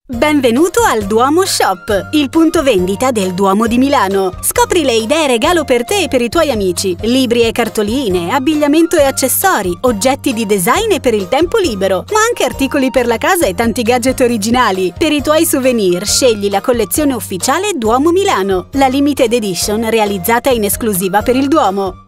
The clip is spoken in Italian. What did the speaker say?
Benvenuto al Duomo Shop, il punto vendita del Duomo di Milano. Scopri le idee regalo per te e per i tuoi amici, libri e cartoline, abbigliamento e accessori, oggetti di design e per il tempo libero, ma anche articoli per la casa e tanti gadget originali. Per i tuoi souvenir scegli la collezione ufficiale Duomo Milano, la limited edition realizzata in esclusiva per il Duomo.